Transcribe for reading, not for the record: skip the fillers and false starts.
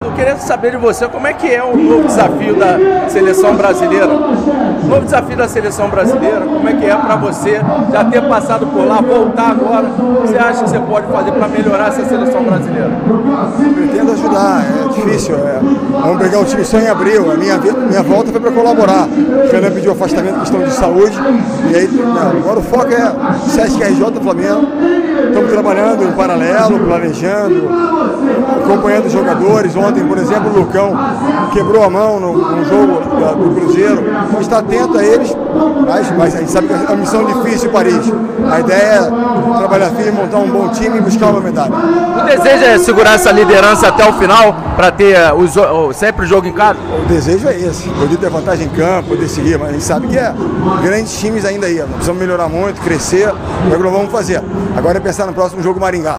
Eu queria saber de você como é que é o novo desafio da seleção brasileira. O novo desafio da seleção brasileira, como é que é para você já ter passado por lá, voltar agora? O que você acha que você pode fazer para melhorar essa seleção brasileira? Pretendo ajudar, é difícil. Vamos pegar o time só em abril. A minha volta foi para colaborar. O Fernando pediu afastamento, questão de saúde. E aí, agora o foco é Sesc RJ do Flamengo. Estamos trabalhando em paralelo, planejando, acompanhando os jogadores. Ontem, por exemplo, o Lucão quebrou a mão no jogo do Cruzeiro. Então está atento a eles, mas a gente sabe que é uma missão difícil em Paris. A ideia é trabalhar firme, montar um bom time e buscar uma medalha. O desejo é segurar essa liderança até o final para ter sempre o jogo em casa? O desejo é esse, poder ter vantagem em campo, poder seguir, mas a gente sabe que é grandes times ainda aí. Nós precisamos melhorar muito, crescer, é o que nós vamos fazer. Agora é pensar no próximo jogo Maringá.